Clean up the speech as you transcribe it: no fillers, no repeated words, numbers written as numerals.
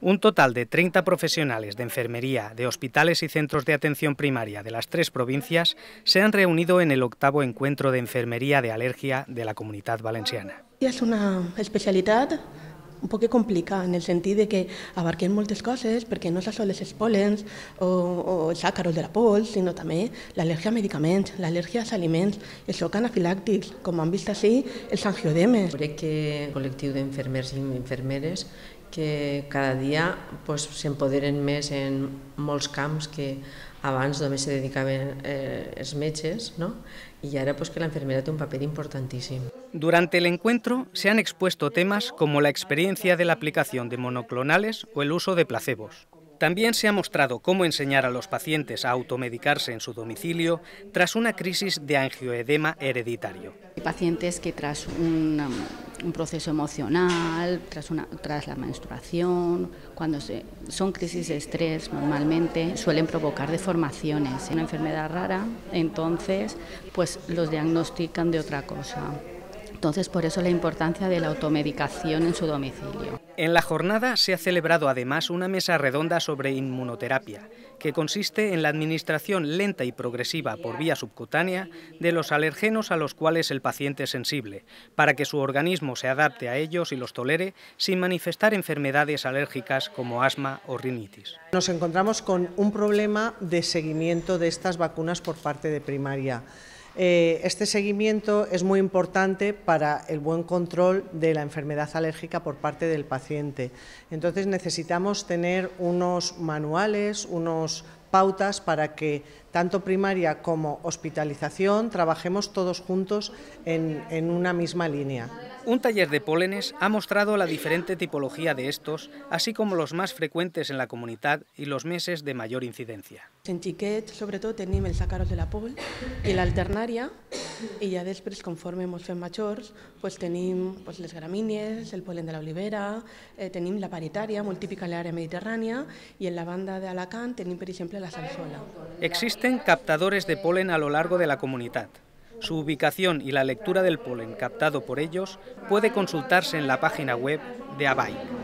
Un total de 30 profesionales de enfermería de hospitales y centros de atención primaria de las 3 provincias se han reunido en el 8º encuentro de enfermería de alergia de la Comunitat Valenciana. És una especialitat un poc complicada, en el sentit de que abarquem moltes coses, perquè no sols els pol·lens o els àcaros de la pols, sinó també l'al·lèrgia a medicaments, l'al·lèrgia als aliments, els xocs anafilàctics, com han vist així, els angioedemes. Crec que el col·lectiu d'infermers i infermeres que cada dia s'empoderen més en molts camps que abans només se dedicaven els metges, ¿no? Y ahora que la enfermera tiene un papel importantísimo. Durante el encuentro se han expuesto temas como la experiencia de la aplicación de monoclonales o el uso de placebos. También se ha mostrado cómo enseñar a los pacientes a automedicarse en su domicilio tras una crisis de angioedema hereditario. Hay pacientes que tras un proceso emocional, tras la menstruación, cuando son crisis de estrés normalmente suelen provocar deformaciones. Una enfermedad rara, entonces los diagnostican de otra cosa. Entonces, por eso la importancia de la automedicación en su domicilio. En la jornada se ha celebrado además una mesa redonda sobre inmunoterapia, que consiste en la administración lenta y progresiva por vía subcutánea de los alergenos a los cuales el paciente es sensible, para que su organismo se adapte a ellos y los tolere sin manifestar enfermedades alérgicas como asma o rinitis. Nos encontramos con un problema de seguimiento de estas vacunas por parte de primaria. Este seguimiento es muy importante para el buen control de la enfermedad alérgica por parte del paciente. Entonces necesitamos tener unos manuales, unas pautas para que tanto primaria como hospitalización trabajemos todos juntos en una misma línea. Un taller de pólenes ha mostrado la diferente tipología de estos, así como los más frecuentes en la comunitat y los meses de mayor incidencia. En xiquets, sobretot, tenim els àcaros de la pols i l'alternària, i ja després, conforme ens fem majors, tenim les gramínies, el polen de l'olivera, tenim la paritària, molt típica en l'àrea mediterrània, i en la banda d'Alacant tenim, per exemple, la salsola. Existen captadores de polen a lo largo de la comunitat. Su ubicación y la lectura del polen captado por ellos puede consultarse en la página web de ABAIC.